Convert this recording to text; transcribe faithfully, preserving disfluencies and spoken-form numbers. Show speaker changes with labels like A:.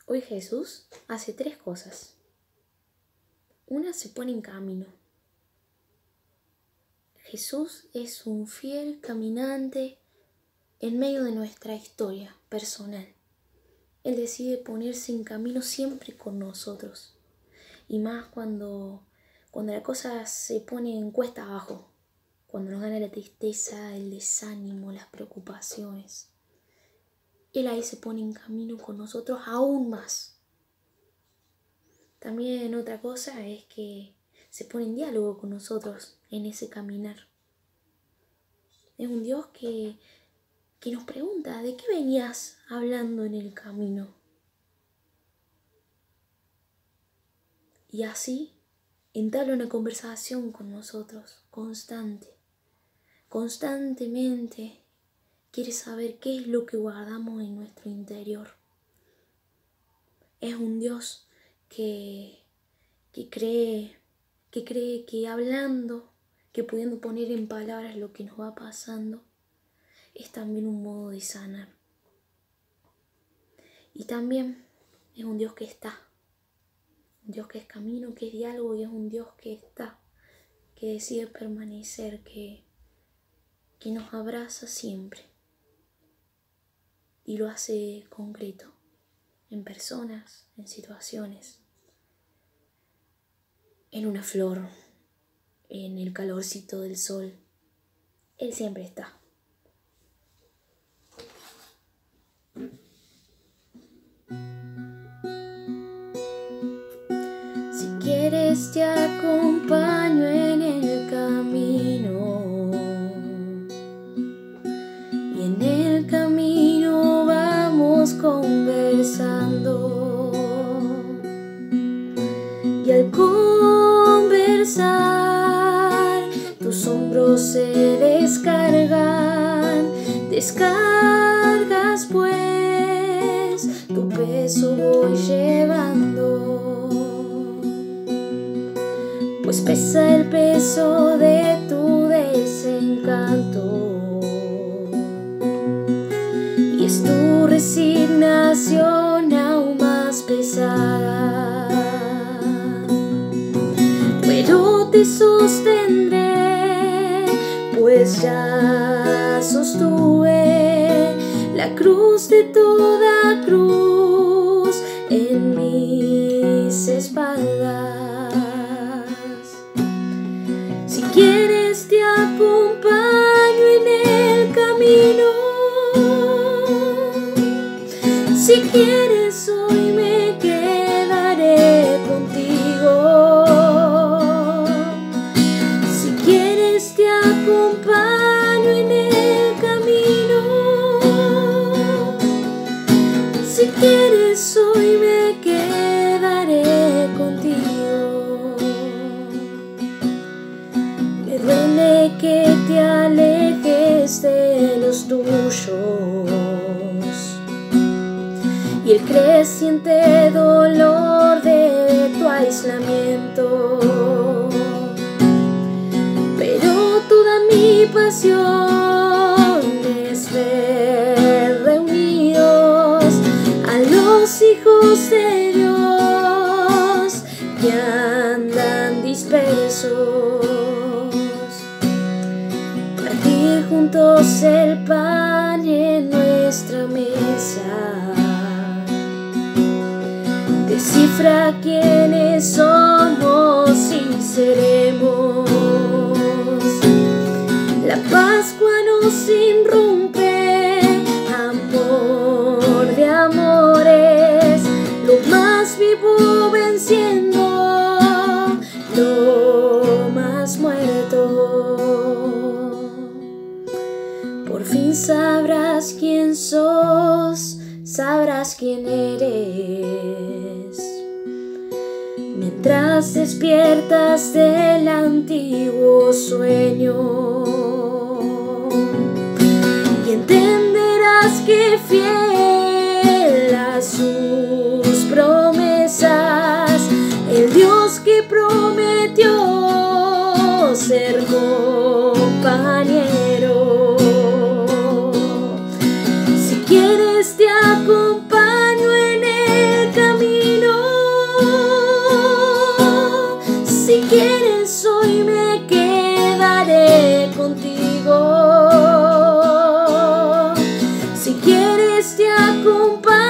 A: Hoy Jesús hace tres cosas. Una, se pone en camino. Jesús es un fiel caminante en medio de nuestra historia personal. Él decide ponerse en camino siempre con nosotros. Y más cuando, cuando la cosa se pone en cuesta abajo. Cuando nos gana la tristeza, el desánimo, las preocupaciones. Él ahí se pone en camino con nosotros aún más. También otra cosa es que se pone en diálogo con nosotros en ese caminar. Es un Dios que, que nos pregunta, ¿de qué venías hablando en el camino? Y así entabla una conversación con nosotros, constante. Constantemente quiere saber qué es lo que guardamos en nuestro interior. Es un Dios que, que cree, que cree que hablando, que pudiendo poner en palabras lo que nos va pasando, es también un modo de sanar. Y también es un Dios que está, un Dios que es camino, que es diálogo, y es un Dios que está, que decide permanecer, que, que nos abraza siempre. Y lo hace concreto, en personas, en situaciones, en una flor, en el calorcito del sol. Él siempre está. Si quieres te acompaño en el camino, y en el camino vamos conversando, y al conversar tus hombros se descargan, descargas pues tu peso voy llevando. Pues pesa el peso de tu desencanto, y es tu resignación aún más pesada. Pero te sostendré, pues ya sostuve la cruz de toda cruz en mis espaldas. Si quieres te acompaño en el camino, si quieres hoy me quedaré contigo, si quieres te acompaño en el camino, si quieres hoy me quedaré contigo. Me duele que te alejes de los tuyos y el creciente dolor de tu aislamiento, pero toda mi pasión es ver reunidos a los hijos de Dios que andan dispersos, partir juntos el pan en nuestra mesa. Descifra quiénes somos y seremos. La Pascua nos irrumpe, amor de amores, lo más vivo venciendo lo más muerto. Por fin sabrás quién sos, sabrás quién eres, mientras despiertas del antiguo sueño, y entenderás que fiel a sus promesas, el Dios que prometió ser compañero. Si quieres te acompaño en el camino, acompaña.